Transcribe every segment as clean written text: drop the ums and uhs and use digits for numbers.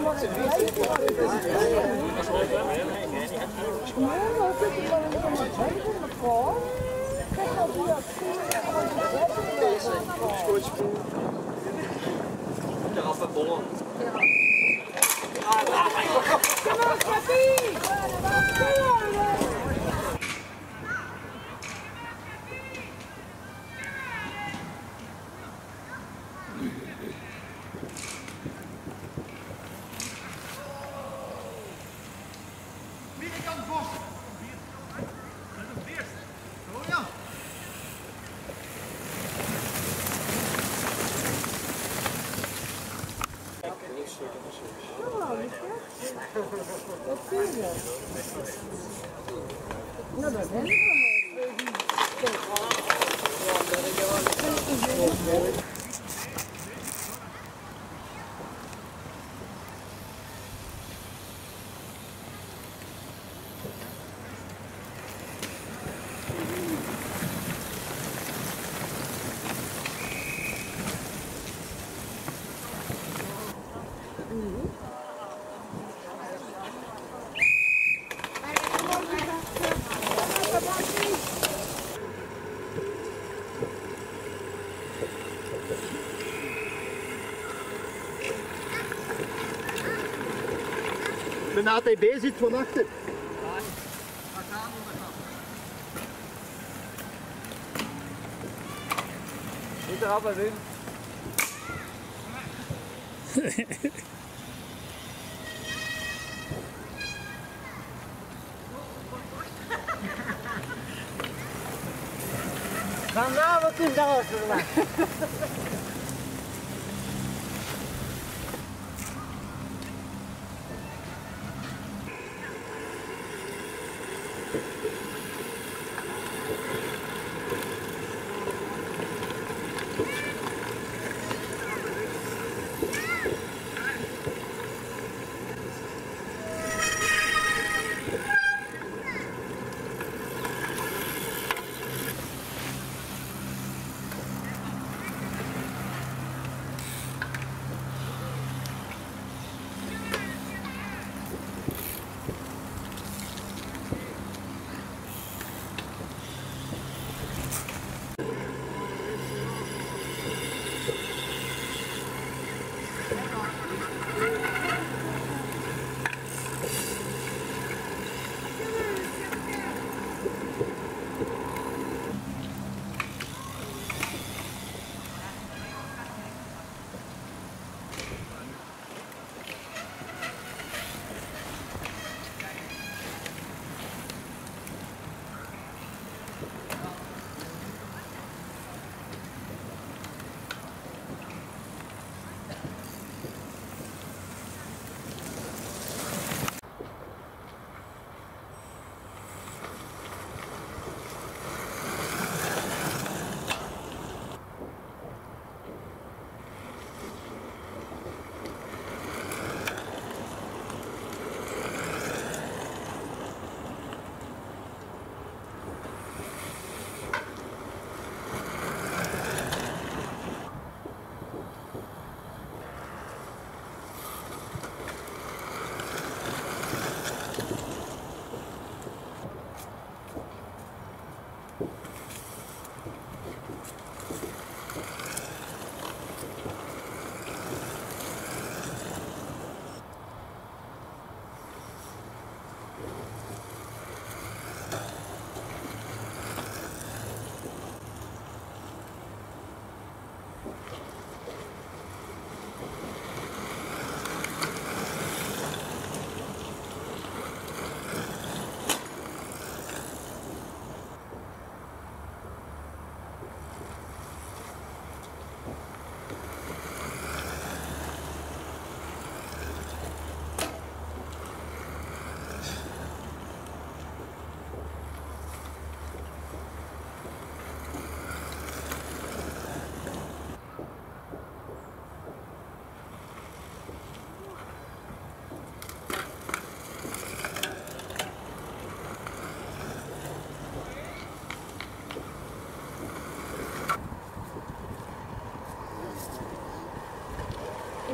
Eraf met bollen. Nou, dat ben ik wel. De ATB zit van achter. Niet eraf bij Wim. Van nou, wat is dat voor mij?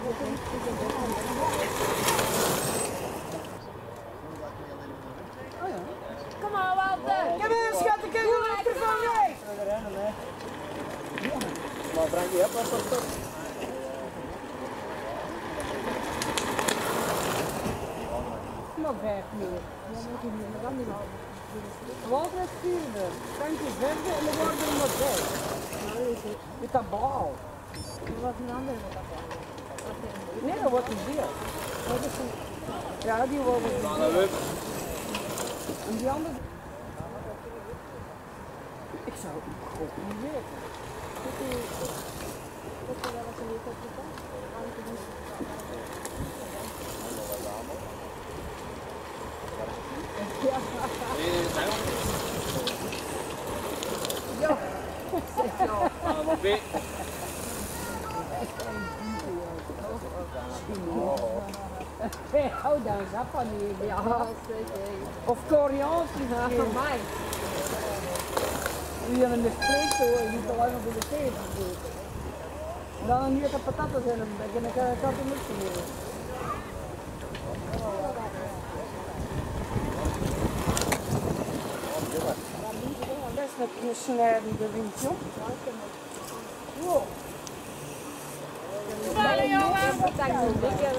Kom maar, Walter! Kom eens, schat, ik heb een microfoon mee! Maar breng je op wat dat toch? Nog weg meer. Ja, moet je niet, dat kan niet houden. Walter is vierde. Dank je verder en dan worden we nog weg. Met dat blauw. Wat een andere met dat blauw. Nee, dat wordt een zeer. Ja, die wordt een zeer. En die andere... Ik zou het goed niet weten. Ja. Hou daar eens af van die. Ja, of Koreaans. Voor mij. Die hebben een vlees hoor, niet alleen maar voor de thee. Dan hier de patatas in hem, en dan kan je niks meer. Best met snijden de windje. Wow. Hallo jongen! Wat denk je?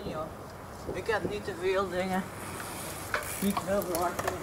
zien joh. Ik heb niet te veel dingen. Niet veel verwachtingen.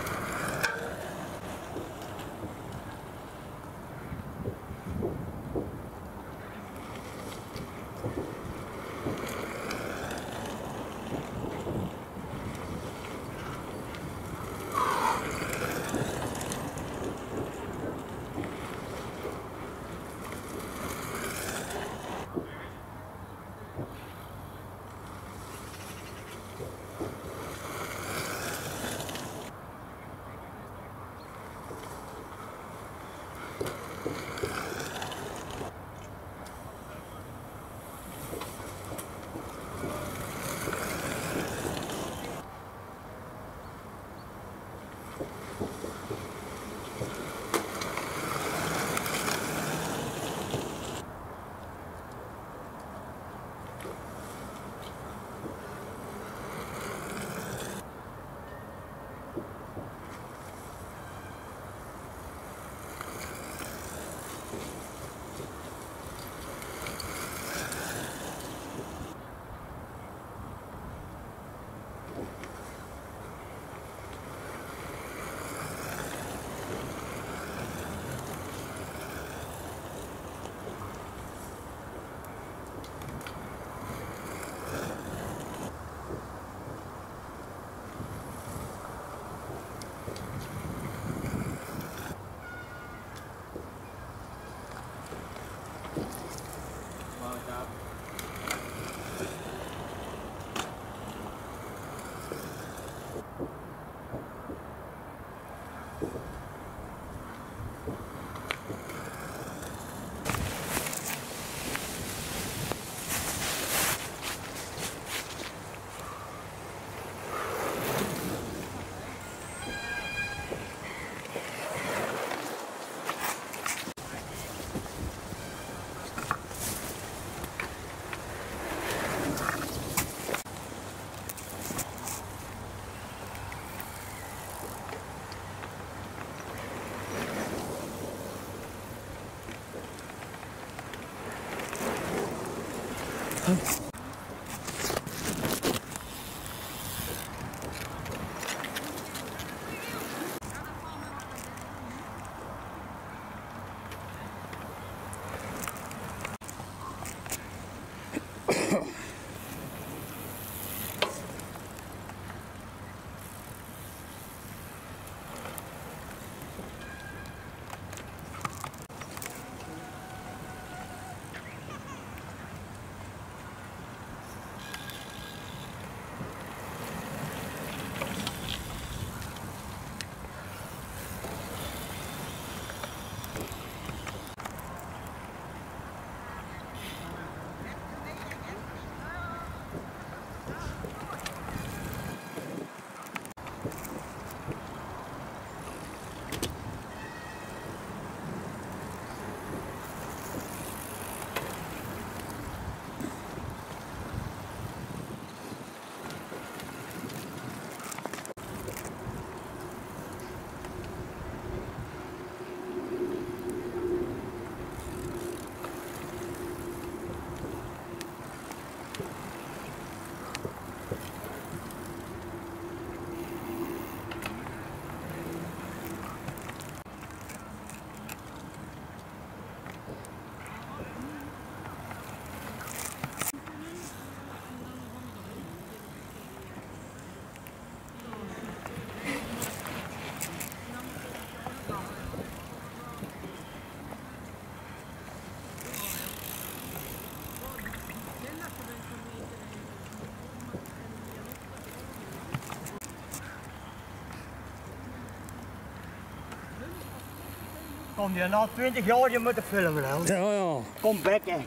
Kom je na 20 jaar je moeten filmen hè? Ja, ja. Kom back hè.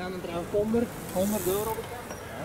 dan een transponder, 100 euro bekend.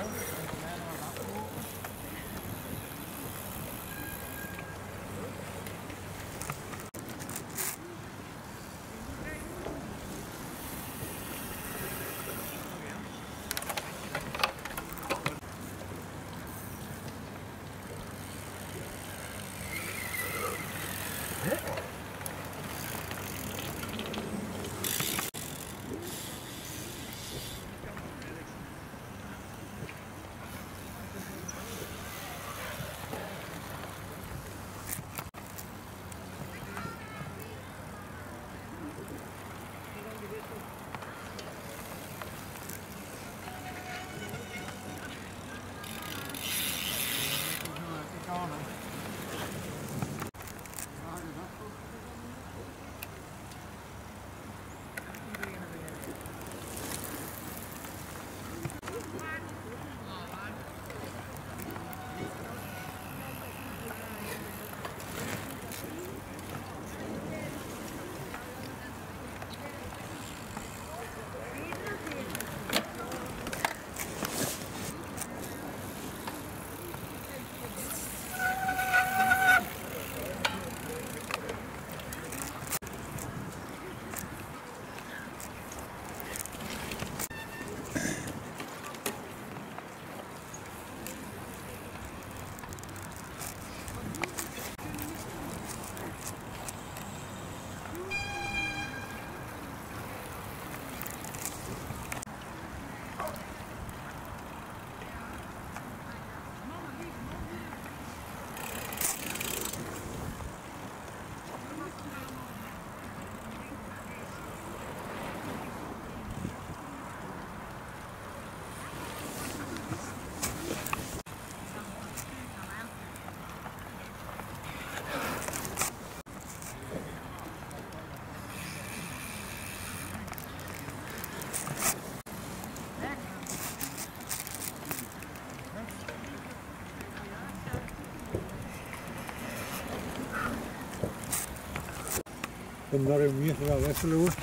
Kom daar even meer van wisselen hoor.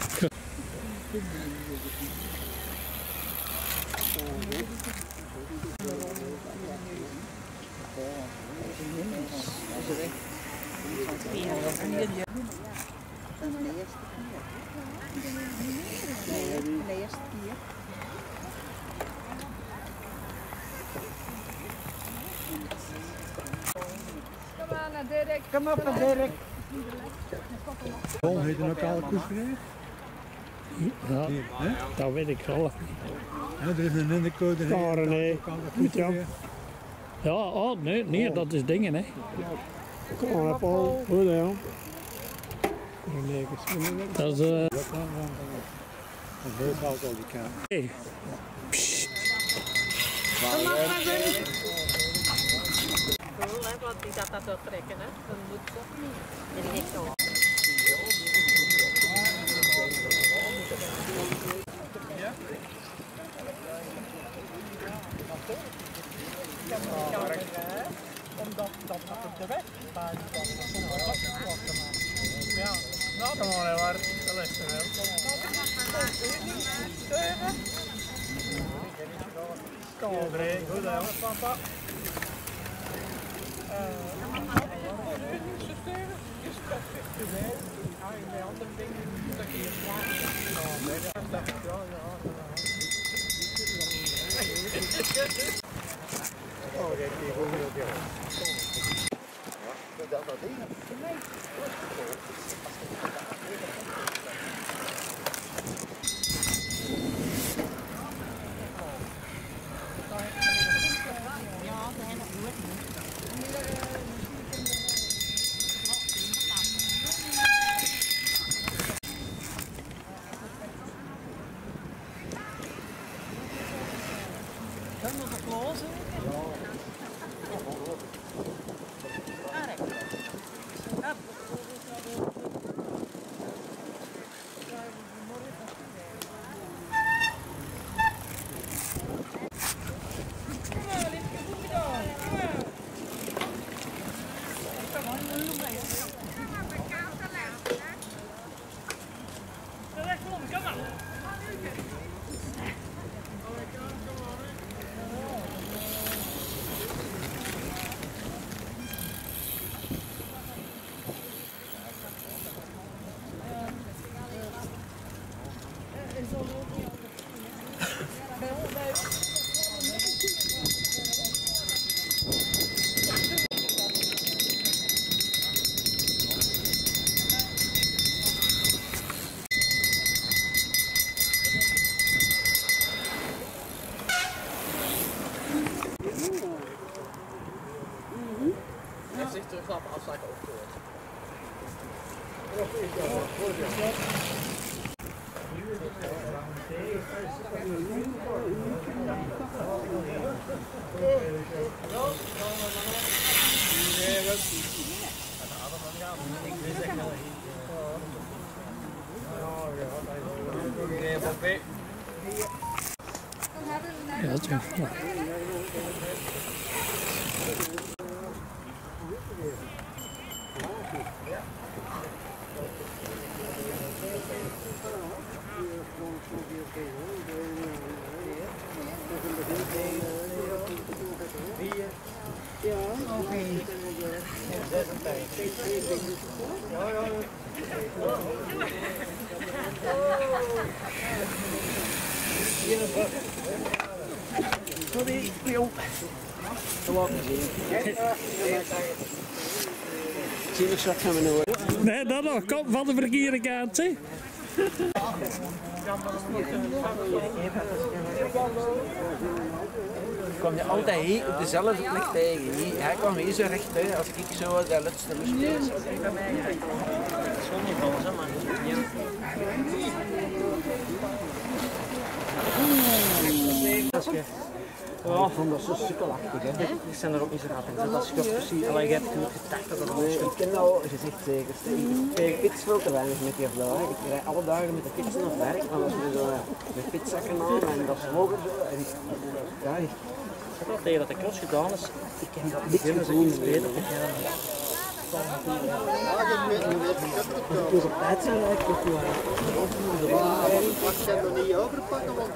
Kom aan, Dirk. Kom op, Dirk. Waarom heet er ook al koers gereden? Ja, dat weet ik wel. Ja, er is een indicode. Karen, nee. Ja. Ja, oh, nee, dat is dingen, hè. Karen, Paul, goed, ja. Dat is, Dat is altijd al die kaart. hey. Cool, hè, want die gaat dat wel trekken, hè. Dan moet toch niet. En niet zo. Omdat dat op de weg staat. Ja, nou dan maar waar dat is er wel. Kom op, Ray. Goed, hè, papa. Andere dingen dat je oh, dat is goed ook, ja. Dat ding. Kunnen we closen? zich teruglappen als hij geopend wordt. Ja, dat is wel. Ja. Sorry, jong. Zie je straks gaan we nu. Nee, dat nog. Kom van de verkeerde kant, hè. Kom je altijd hier op dezelfde plek tegen. Hij kwam hier zo recht bij als ik zo dat laatste lustje. Bij mij dat is gewoon niet van zo, maar ja, ik vond dat zo sukkelachtig. Die zijn er ook niet zo graag in. Dat is precies. Alleen je hebt genoeg gedacht dat het anders is. Ik ken nou gezegd zeker. Ik krijg fiets veel te weinig met die vrouw. Ik rij alle dagen met de fiets naar werk. Maar als we zo met fietszakken aan en dat is hoger zo. En ja, ik heb wel tegen dat de cross gedaan is. Ik ken dat niks gevoel beter te gaan. Het is op tijd zijn eigenlijk nog maar. Ik heb nog niet overpakken, want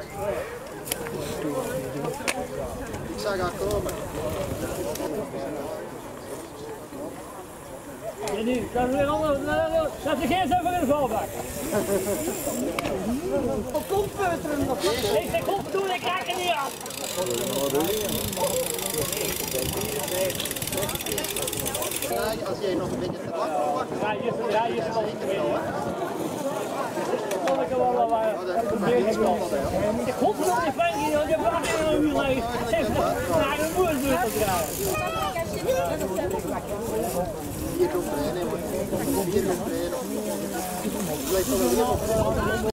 ik zag haar komen. En nu, kan er weer anders. Zet je geen zin voor in de valbak. Kom peuteren nog. Ik zeg op doen, ik raak er niet af. Als jij nog een beetje te wachten wacht. Ja, hier is het al ik hoop dat je Frankie, want je vraagt in een uur lang. Zeg naar een moersbeurt te dragen. Hier komt er een, hier komt er een. Blijf van de wereld.